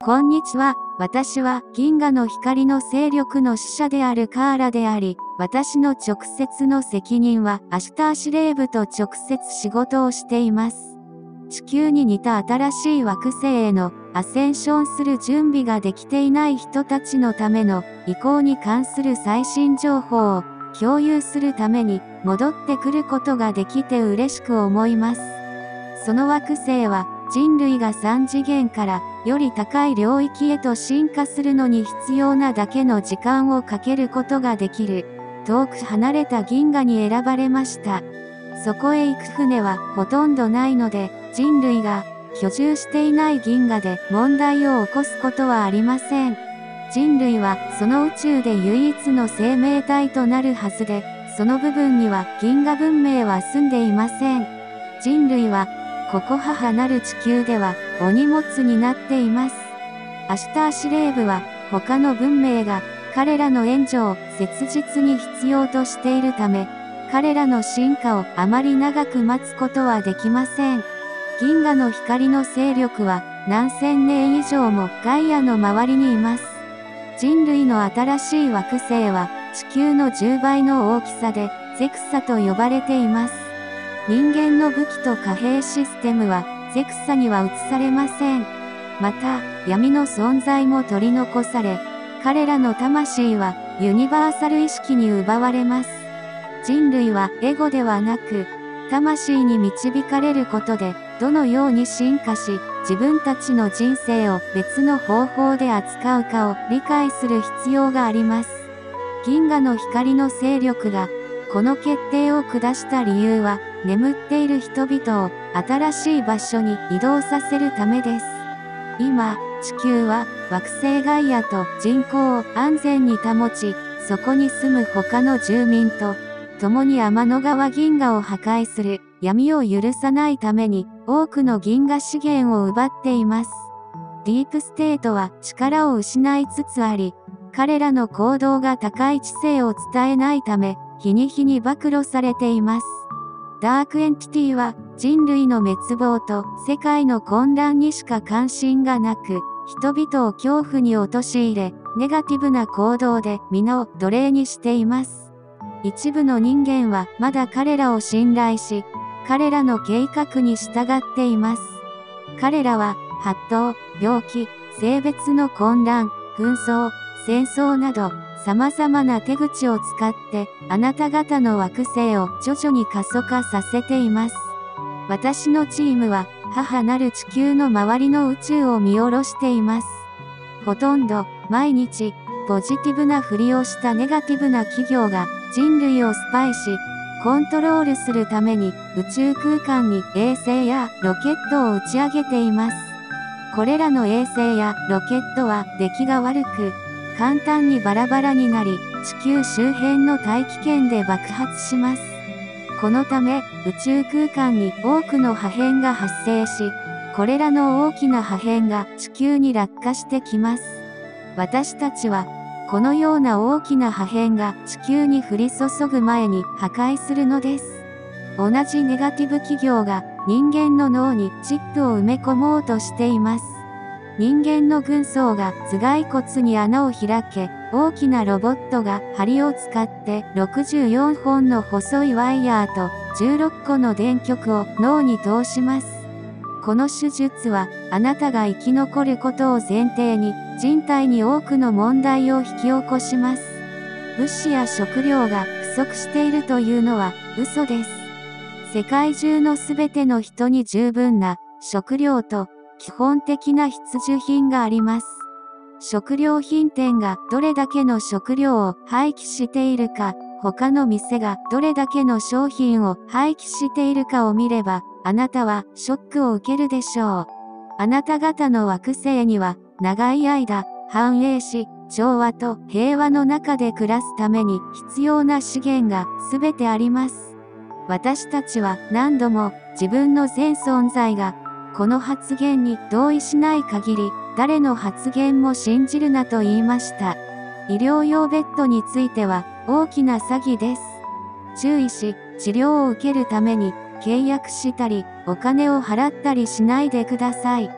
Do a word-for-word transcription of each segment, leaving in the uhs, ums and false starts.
こんにちは。私は銀河の光の勢力の使者であるカーラであり、私の直接の責任はアシュター司令部と直接仕事をしています。地球に似た新しい惑星へのアセンションする準備ができていない人たちのための移行に関する最新情報を共有するために戻ってくることができて嬉しく思います。その惑星は人類がさん次元からより高い領域へと進化するのに必要なだけの時間をかけることができる遠く離れた銀河に選ばれました。そこへ行く船はほとんどないので、人類が居住していない銀河で問題を起こすことはありません。人類はその宇宙で唯一の生命体となるはずで、その部分には銀河文明は住んでいません。人類はここ母なる地球ではお荷物になっています。アシュター司令部は他の文明が彼らの援助を切実に必要としているため、彼らの進化をあまり長く待つことはできません。銀河の光の勢力は何千年以上もガイアの周りにいます。人類の新しい惑星は地球のじゅうばいの大きさでゼクサと呼ばれています。人間の武器と貨幣システムはゼクサには移されません。また、闇の存在も取り残され、彼らの魂はユニバーサル意識に奪われます。人類はエゴではなく、魂に導かれることで、どのように進化し、自分たちの人生を別の方法で扱うかを理解する必要があります。銀河の光の勢力が、この決定を下した理由は、眠っている人々を新しい場所に移動させるためです。今、地球は惑星ガイアと人口を安全に保ち、そこに住む他の住民と共に天の川銀河を破壊する闇を許さないために多くの銀河資源を奪っています。ディープステートは力を失いつつあり、彼らの行動が高い知性を伝えないため、日に日に暴露されています。ダークエンティティは人類の滅亡と世界の混乱にしか関心がなく、人々を恐怖に陥れ、ネガティブな行動で皆を奴隷にしています。一部の人間はまだ彼らを信頼し、彼らの計画に従っています。彼らは、発動、病気、性別の混乱、紛争、戦争など、様々な手口を使って、あなた方の惑星を徐々に過疎化させています。私のチームは、母なる地球の周りの宇宙を見下ろしています。ほとんど、毎日、ポジティブなふりをしたネガティブな企業が、人類をスパイし、コントロールするために、宇宙空間に衛星やロケットを打ち上げています。これらの衛星やロケットは出来が悪く、簡単にバラバラになり、地球周辺の大気圏で爆発します。このため、宇宙空間に多くの破片が発生し、これらの大きな破片が地球に落下してきます。私たちは、このような大きな破片が地球に降り注ぐ前に破壊するのです。同じネガティブ企業が人間の脳にチップを埋め込もうとしています。人間の軍曹が頭蓋骨に穴を開け、大きなロボットが針を使ってろくじゅうよんほんの細いワイヤーとじゅうろっこの電極を脳に通します。この手術はあなたが生き残ることを前提に人体に多くの問題を引き起こします。物資や食料が不足しているというのは嘘です。世界中のすべての人に十分な食料と基本的な必需品があります。食料品店がどれだけの食料を廃棄しているか、他の店がどれだけの商品を廃棄しているかを見れば、あなたはショックを受けるでしょう。あなた方の惑星には、長い間、繁栄し、調和と平和の中で暮らすために必要な資源がすべてあります。私たちは何度も自分の全存在が、この発言に同意しない限り、誰の発言も信じるなと言いました。医療用ベッドについては大きな詐欺です。注意し、治療を受けるために契約したり、お金を払ったりしないでください。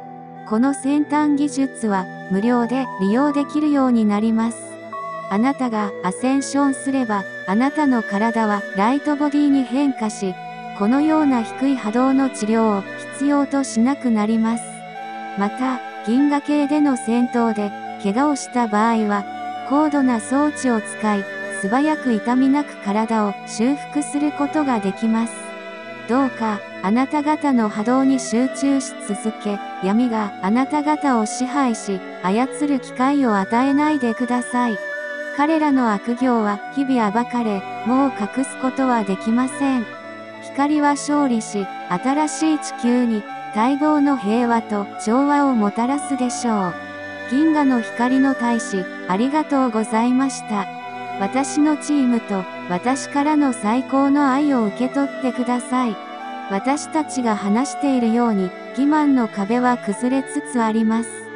この先端技術は無料で利用できるようになります。あなたがアセンションすれば、あなたの体はライトボディに変化し、このような低い波動の治療を必要としなくなります。また、銀河系での戦闘で怪我をした場合は、高度な装置を使い、素早く痛みなく体を修復することができます。どうか、あなた方の波動に集中し続け、闇があなた方を支配し、操る機会を与えないでください。彼らの悪行は日々暴かれ、もう隠すことはできません。光は勝利し、新しい地球に待望の平和と調和をもたらすでしょう。銀河の光の大使、ありがとうございました。私のチームと私からの最高の愛を受け取ってください。私たちが話しているように、欺瞞の壁は崩れつつあります。